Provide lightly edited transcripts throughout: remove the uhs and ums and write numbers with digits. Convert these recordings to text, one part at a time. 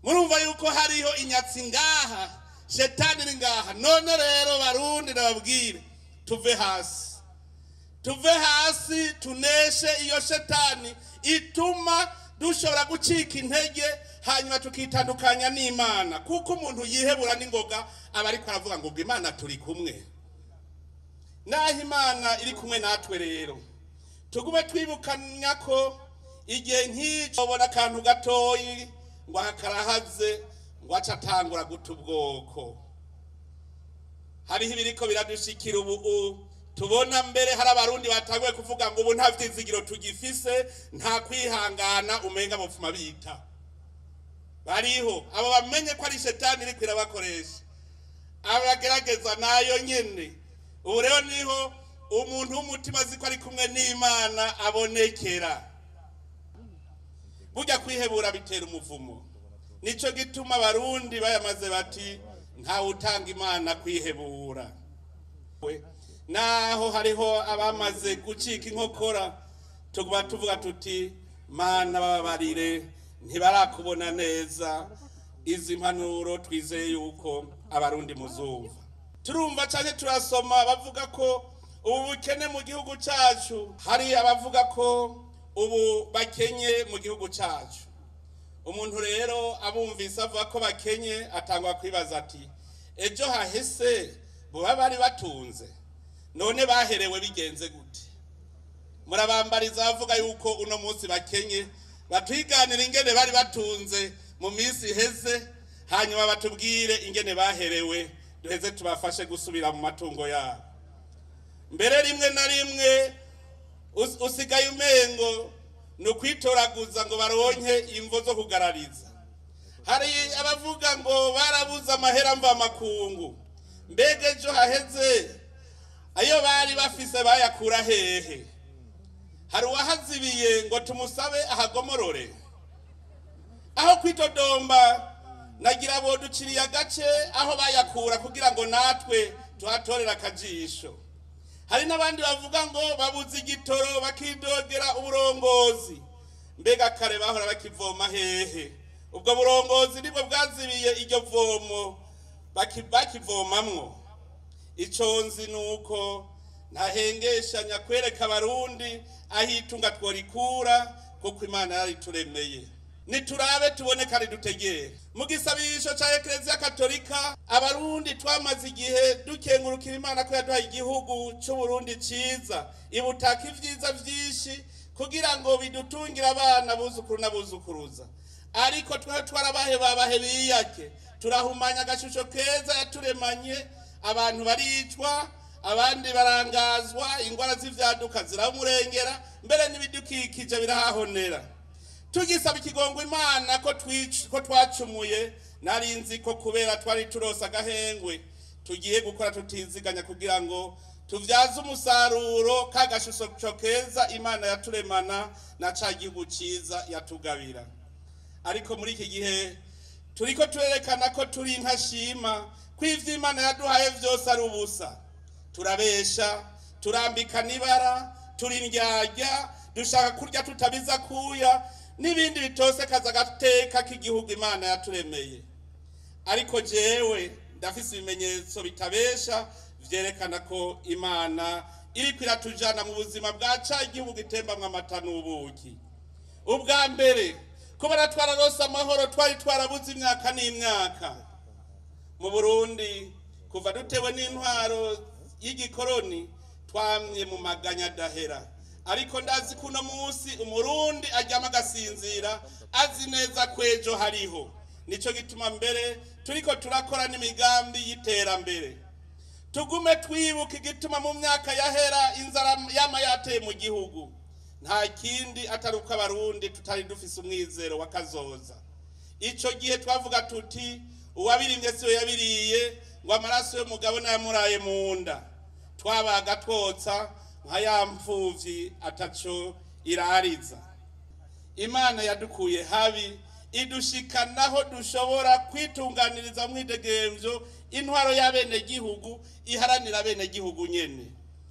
murumva yuko hariho inyatsi ngaha, shetani iri ngaha. None rero Barundi ndababwire, tuve hasi, tuve hasi, tuneshe iyo shetani ituma dushobora gucika intege, hanyuma tukitandukanya n'Imana. Kuko umuntu yihebura n'ingoga aba ariko aravuga ngo Imana turi kumwe. Naho Imana iri kumwe natwe rero, tugume twibukanya ko igihe nk'icyo ubona akantu gatoyi ngo hakarahaze ngo acatangura guta ubwoko. Hariho ibiriko biradushikira ubu, tubona mbere hari Abarundi batanguye kuvuga ngo ubu nta vyizigiro tugifise, nta kwihangana, umenga bopfuma bita. Bariho abo bamenye ko ari shetani iri kwirabakoresha, abagerageza nayo nyene. Ubu rero niho umuntu w'umutima azi ko ari kumwe n'Imana abonekera. Burya kwihebura bitera umuvumo. Nico gituma Abarundi bayamaze bati nta utanga Imana kwihebura. Naho hariho abamaze gucika inkokora, tuguba tuvuga tuti Mana bababarire, ntibarakubona neza. Izi mpanuro twizeye yuko Abarundi muzumva. Turumva cyane turasoma bavuga ko ubu bukene mu gihugu cyacu, hari abavuga ko ubu bakenye mu gihugu cyacu. Umuntu rero abumvise avuga ko bakenye atangwa kwibaza ati ejo hahese bo bari batunze, none baherewe bigenze gute? Murabambariza bavuga yuko uno munsi bakenye, batwiganira ingene bari batunze mu minsi heze, hanyuma batubwire ingene baherewe, duheze tubafashe gusubira mu matungo yabo. Mbere rimwe na rimwe usigaye umengo no kwitoraguza ngo baronke imvo zo kugarariza. Hari abavuga ngo barabuza amahera mva makungu, mbege ejo haheze ayo bari bafise bayakura hehe? Hari uwahazibiye ngo tumusabe ahagomorore. Aho kwitodomba nagira bo duciriye agace aho bayakura kugira ngo natwe tuhatorera akajisho. Hari n'abandi bavuga ngo babuze igitoro bakidogera uburongozi, mbega kare bahora bakivoma hehe? Ubwo burongozi nibwo bwazibiye iryo vomo bakivomamwo. Ico nzi nuko ntahengeshanya kwereka Abarundi ahitunga tworikura, kuko Imana yari turemeye. Niturabe tubone kari dutegere. Mu gisabisho ca Eklezia Katolika, Abarundi twamaze igihe dukengurukira Imana ko yaduhaye igihugu cy'u Burundi ciza, ibutaka ivyiza vyinshi kugira ngo bidutungira abana buzukuru na buzukuruza. Ariko twarabahe babahe biyake, turahumanya agashusho keza yaturemanye, abantu baricwa, abandi barangazwa, ingwara z'ivyaduka ziramurengera, mbere n'ibidukikije birahahonera. Tugisaba ikigongo Imana ko twacumuye, narinzi ko kubera twari turosa agahengwe tugiye gukora tutiziganya kugira ngo tuvyaze umusaruro kagashusho keza Imana yaturemana na ca gihugu ciza yatugabira. Ariko muri iki gihe turiko turerekana ko turi intashima, kw'ivyo Imana yaduhaye vyose ari ubusa. Turabesha, turambika nibara, turindyarya, dushaka kurya tutabiza kuya, nibindi bitose kaza gateka k'igihugu Imana yaturemeye. Ariko jewe ndafise ibimenyetso bitabesha vyerekana ko Imana iri kwiratujana mu buzima bwa ca igihugu gitembamwe amata n'ubuki. Ubwa mbere ko baratwararosa amahoro twari twarabuze imyaka n'imyaka mu Burundi, kuva dutewe n'intwaro y'igikoroni twamye mu maganya dahera. Ariko ndazi kuno munsi umurundi aryama agasinzira azi neza kwejo hariho. Nico gituma mbere turiko turakora n'imigambi y'iterambere. Tugume twibuka igituma mu myaka yahera inzara yama yateye mu gihugu. Nta kindi ataruka Abarundi tutari dufise umwizero wakazoza. Ico gihe twavuga tuti uwabirimye siyo yabiriye, ngo amaraso y'umugabo n'ayamuraye mu nda. Twabaga twotsa nkaya mpfuvyi ataco irariza. Imana yadukuye habi idushikanaho dushobora kwitunganiriza mwidegemvyo intwaro y'abene gihugu iharanira bene gihugu nyene.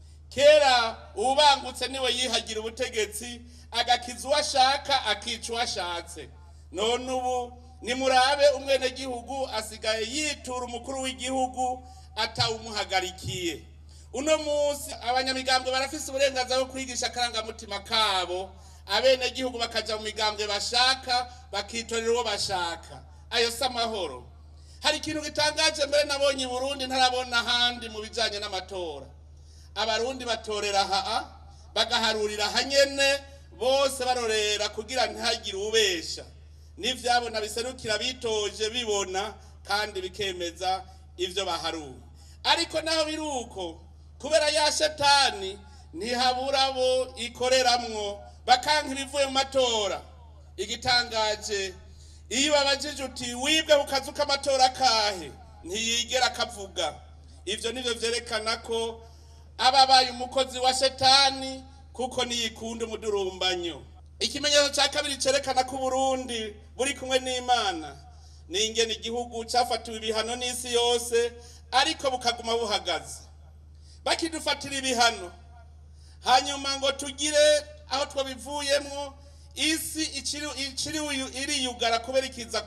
Kera ubangutse niwe yihagira ubutegetsi, agakiza uwashaka akica uwashatse. None ubu nimurabe umwene gihugu asigaye yitura umukuru w'igihugu atawumuhagarikiye. Uno munsi abanyamigambwe barafise uburenganzira bwo kwigisha akarangamutima kabo, abene gihugu bakaja mu migambwe bashaka bakitorera uwo bashaka. Ayo si amahoro. Hari ikintu gitangaje mbere nabonye i Burundi ntarabona ahandi mu bijanye n'amatora. Abarundi batorera bagaharurira hanyene bose barorera kugira ntihagire ubesha. N'ivyabona biserukira bitoje bibona kandi bikemeza ivyo baharuye. Ariko naho biruko kubera ya shetani ntihabura bo ikoreramwo bakanka ibivuye mu matora. Igitangaje iyo babajije uti wibwe ukazu k'amatora kahe ntiyigera kavuga. Ivyo nivyo vyerekana ko ababaye umukozi wa shetani kuko niyikunda umudurumbanyo. Ikimenyetso ca kabiri cerekana ko Burundi buri kumwe n'Imana ni ingene igihugu cafatiwe ibihano n'isi yose ariko bukaguma buhagaze. Bakidufatira ibihano hanyuma ngo tugire aho twabivuyemwo, isi iriyugara kubera ikiza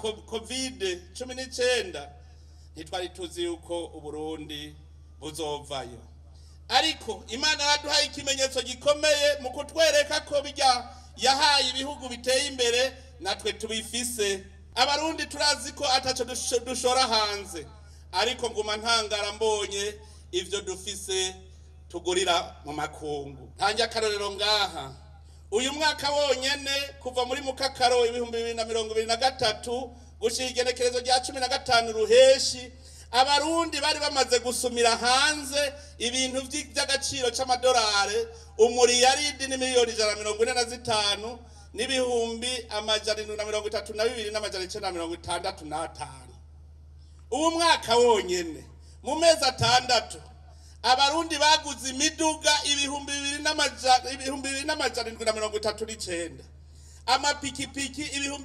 COVID-19, ntitwari tuzi yuko Uburundi buzovayo. Ariko Imana yaduhaye ikimenyetso gikomeye mu kutwereka ko bijya yahaye ibihugu biteye imbere natwe tubifise. Abarundi turazi ko ataco dushora hanze, ariko nguma ntangara mbonye ivyo dufise tugurira mu makungu. Ntanja akarorero ngaha, uyu mwaka wonyene kuva muri Mukakaro 2023 gushika igenekerezo rya 15 ruheshi, Abarundi bari bamaze gusumira hanze ibintu by'agaciro c'amadolari umuriyaridi n'imiliyoni 145 n'ibihumbi amajana 732 n'amajana 965. Ubu mwaka wonyene mu mezi 6 Abarundi baguze imiduga ibihumbi 2,739, amapikipiki ibihumbi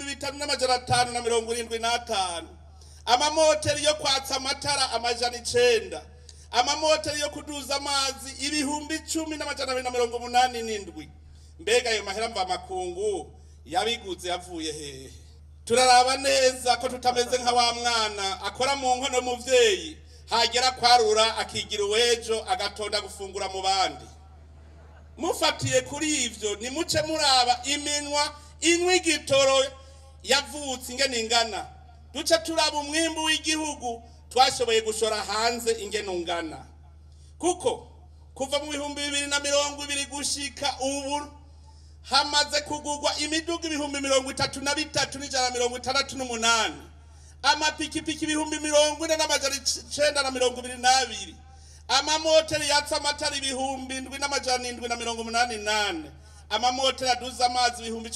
5,575, amamoteri yo kwatsa amatara amajana 9, amamoteri yo kuduza amazi ibihumbi 10,287. Mbega ayo mahera mva makungu yabiguze yavuye hehe? Turaraba neza ko tutameze nka wa mwana akora mu nkono muvyeyi hagera kwarura akigira uwejo agatonda gufungura mu bandi. Mufatiye kuri ivyo ni muce muraba iminwa inwigitoro yavutse ingene ingana, duce turaba umwimbu w'igihugu twashoboye gushora hanze ingene ungana. Kuko kuva mu 2020 gushika ubu hamaze kugurwa imiduga ibihumbi 33,168, amapikipiki ibihumbi 40,922, amamoteri yatsa amatara ibihumbi 7,788, amamoteri aduza amazi ibihumbi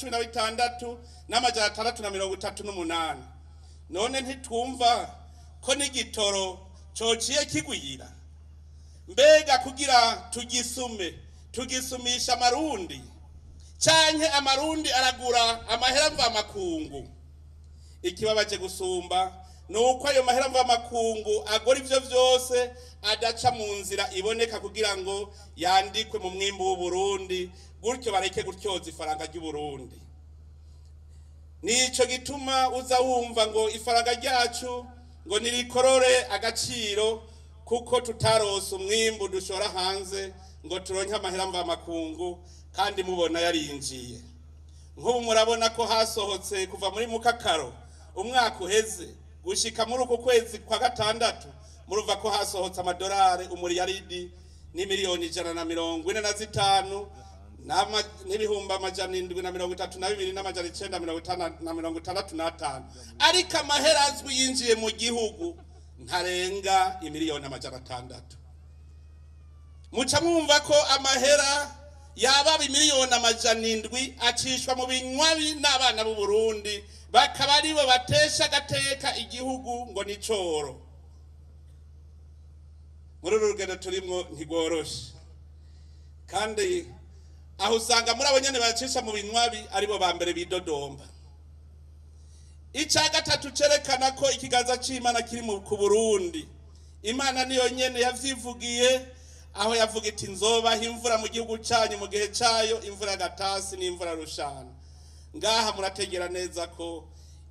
16,638. None ntitwumva ko n'igitoro cociye kigwira? Mbega kugira tugisumisha amarundi canke amarundi aragura amahera mva makungu? Ikibabaje gusumba nuko ayo mahera mva makungu agora ivyo vyose adaca mu nzira iboneka kugira ngo yandikwe mu mwimbu w'Uburundi, gutyo bareke gutyoza ifaranga ry'u Burundi. Nico gituma uza wumva ngo ifaranga ryacu ngo nirikorore agaciro kuko tutarose umwimbu dushora hanze ngo turonke amahera mva makungu kandi mubona yarinjiye. Nk'ubu murabona ko hasohotse kuva muri Mukakaro umwaka uheze gushika muri uko kwezi kwa gatandatu, muruva ko hasohotse amadolari umuriyaridi n'imiliyoni 145 n'ibihumbi 732 n'amajana 965. Ariko amahera azwi yinjiye mu gihugu ntarenga imiliyoni 600. Muca mwumva ko amahera yaba imiliyoni 700 acishwa mu binywabi n'abana b'u Burundi, bakaba aribo batesha gateka igihugu ngo ni coro. Muri urugendo turimwo ntigoroshe, kandi aho usanga muri abanyene bacisha mu binywabi aribo ba mbere bidodomba. Ica gatatu cerekana ko ikiganza c'Imana kiri ku Burundi. Imana niyo nyene yavyivugiye aho yavuga iti nzobaha imvura mu gihugu cyanyu mu gihe cyayo, imvura gatasi n'imvura rushana. Ngaha murategera neza ko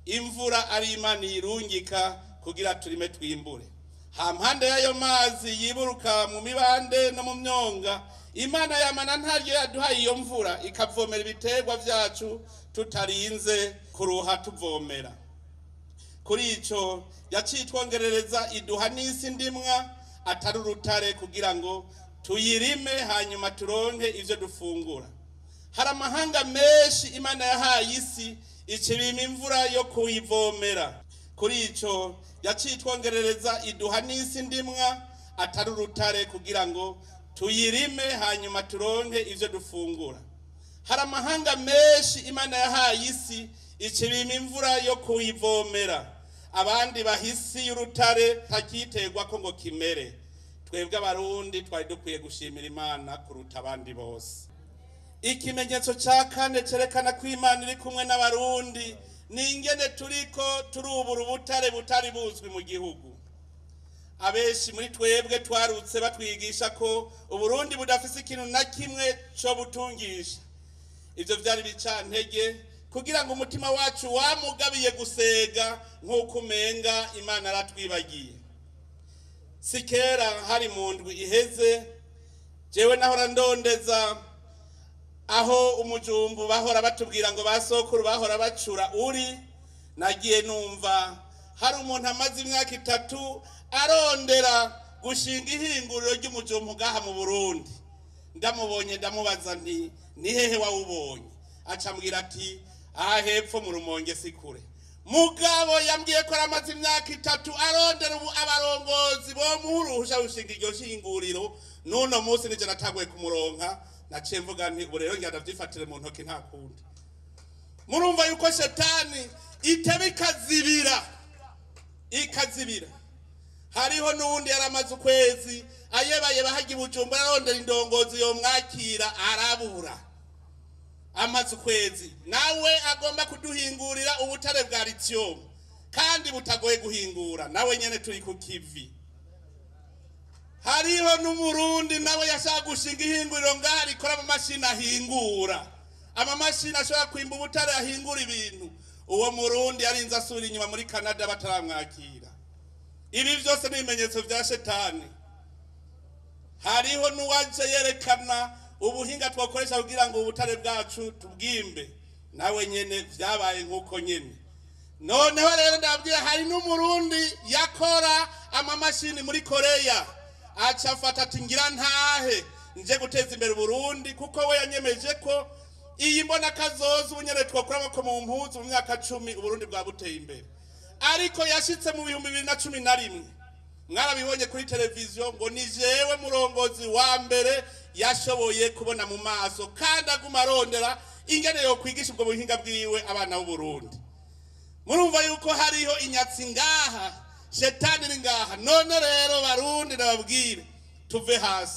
imvura ari Imana irungika kugira turime twimbure. Hampande y'ayo mazi yiburuka mu mibande no mu myonga, Imana yamana ntaryo yaduhaye iyo mvura ikavomera ibiterwa vyacu tutarinze kuruha tuvomera. Kuri icyo yacitwongerereza iduha n'isi ndimwa atari urutare kugira ngo tuyirime hanyuma turonke ivyo dufungura. Hari amahanga menshi Imana yahaye isi ikibima imvura yo kuyivomera. Kuri icyo yacitwongerereza iduha n'isi ndimwa atari urutare kugira ngo tuyirime hanyuma turonke ivyo dufungura. Hari amahanga menshi Imana yahaye isi ikibima imvura yo kuyivomera. Abandi bahisi y'urutare takiterwa ko ngo kimere. Twebwe abarundi twari dukwiye gushimira Imana kuruta abandi bose. Ikimenyetso ca kane cerekana ko Imana iri kumwe n'abarundi ni ingene turiko turubura ubutare butari buzwi mu gihugu. Abenshi muri twebwe twarutse batwigisha ko Uburundi budafise ikintu na kimwe cyo butungisha. Ivyo vyari bicantege kugira ngo umutima wacu wamugabiye gusega nk'uko umenga Imana aratwibagiye. Sikera hari mu ndwi iheze jewe nahora ndondeza aho umujumbu bahora batubwira ngo basokuru bahora bacura uri, nagiye numva hari umuntu amaze imyaka 3 arondera gushinga ihinguriro ry'umujumbu gaha mu Burundi. Ndamubonye ndamubaza nti ni hehe wawubonye? Acambwira ati aha hepfo mu Rumonge sikure. Mugabo yambwiye ko aramaze imyaka 3 arondera abarongozi bo muruhusha gushinga iryo shinguriro. Nuno munsi nije nataguye kumuronka, naciye mvuga nti ubu rero ngenda vyifatire mu ntoki nta kundi. Murumva yuko shetani ikazibira. Hariho nuwundi yaramaze ukwezi ayebaye bahagi Bujumbura arondera indongozi yo mwakira arabura. Amaze ukwezi nawe agomba kuduhingurira ubutare bwa lithium kandi butagoye guhingura, nawe nyene turi ku kivi. Hariho n'umurundi nawe yashaka gushinga ihinguriro ngari kora mu mashini ahingura. Ama mashini ashobora kwimba ubutare ahingura ibintu. Uwo murundi yarinze asubira inyuma muri Kanda bataramwakira. Ibi vyose n'ibimenyetso vya shetani. Hariho n'uwaje yerekana ubuhinga twakoresha kugira ngo ubutare bwacu tubwimbe, nawe nyene vyabaye nkuko nyene. Noneho rero ndabwira hari n'umurundi yakora ama mashini muri Korea. Acha fata tingira ntahe nje guteza imbere Burundi kuko we yanyemeje ko iyi mbona kazoza ubunyere twakora ko mu mpuzu mu myaka 10 Uburundi bwa buteye imbere. Ariko yashitse mu 2011 mwarabibonye kuri televiziyo ngo ni jewe murongozi wa mbere yashoboye kubona mu maso kandi aguma arondera ingene yo kwigisha ubwo buhinga bwiwe abana b'u Burundi. Murumva yuko hariho Inyatsi ngaha, shetani ni ngaha. None rero Barundi nababwire tuve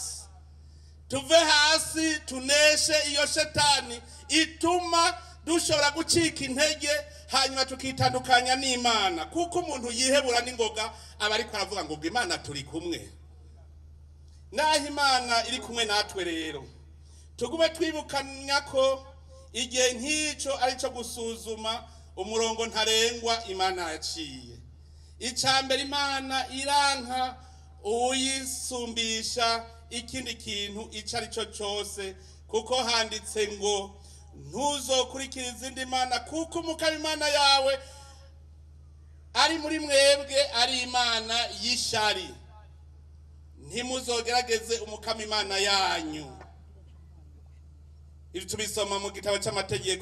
hasi tuneshe iyo shetani ituma dushobora gucika intege hanyuma tukitandukanya n'Imana, kuko umuntu yihebura n'ingoga aba ariko aravuga ngo Imana turi kumwe. Naho Imana iri kumwe natwe rero tugume twibukanya ko igihe nk'icyo ari cyo gusuzuma umurongo ntarengwa Imana yaciye. Icambere Imana iranka uyisumbisha ikindi kintu ico ari cyo cyose, kuko handitse ngo ntuzokurikira izindi mana kuko umukama Imana yawe ari muri mwebwe ari Imana y'ishari. Ntimuzogerageze umukama Imana yanyu. Ibi tubisoma mu gitabo cy'Amategeko